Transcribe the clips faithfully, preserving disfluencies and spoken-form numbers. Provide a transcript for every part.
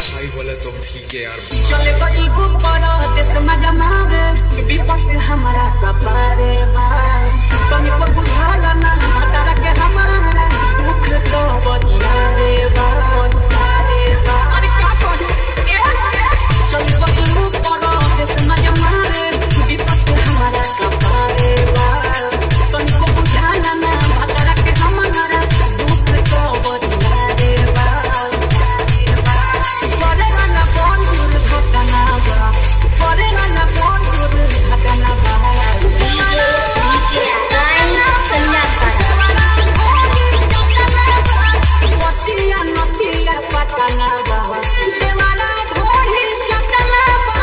हाई बोले तो भीगे यार। चले गई ऊपर देश में जमावे विपक्ष हमारा सफारे भाई तुम को बुझाला ना तारा के हमारा दुख तो बदिया रे भाई अरे क्या करूं चले गई ऊपर देश में जमावे विपक्ष हमारा सफारे भाई तुम को बुझाला ना तारा के हमारा दुख तो बदिया रे भाई परेला ना कौन दूर घटना बा परेला ना कौन दूर घटना बा डीजे डीके गाई संज्ञा पतिया नतिया पटना बा देवाला ढोली चटना बा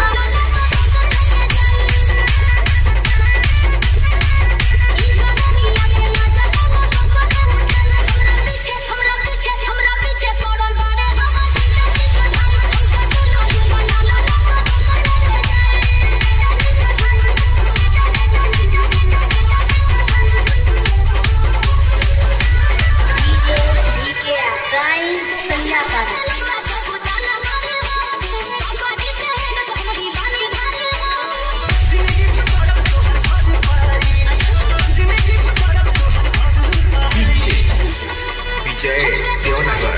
हमरा पीछे हमरा पीछे पड़ल बारे डीजे डीके गाई संज्ञा विजय देवनगर।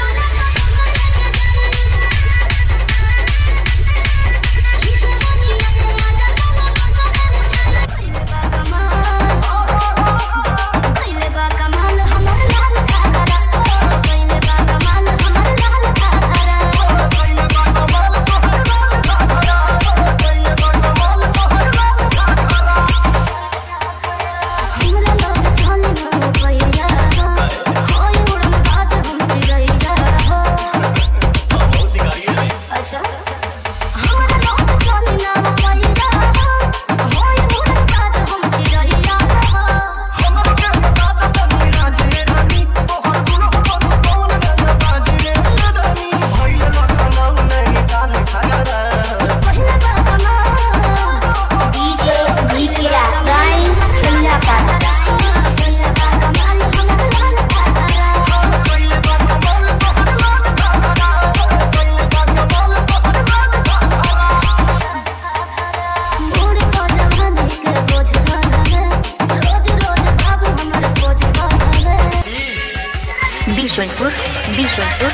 बिशनपुर बिशनपुर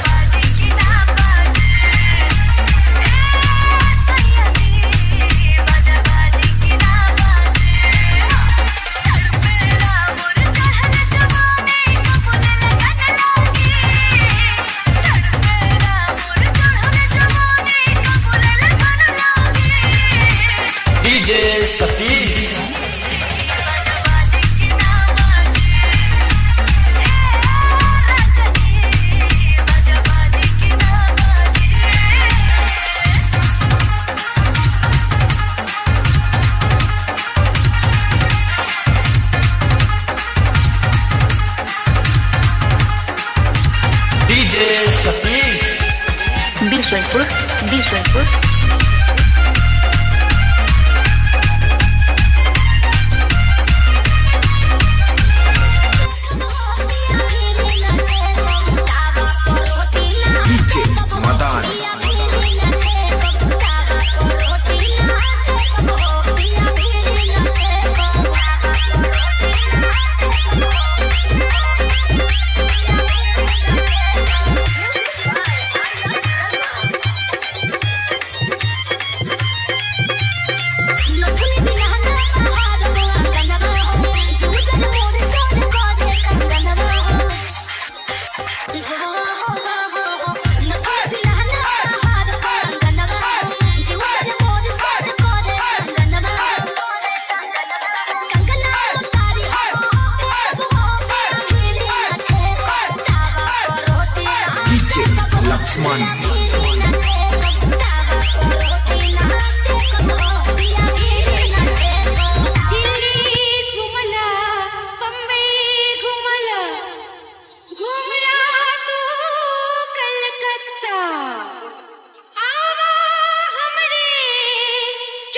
डीजे सतीश बिशनपुर बिशनपुर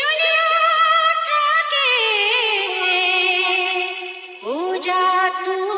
जा तू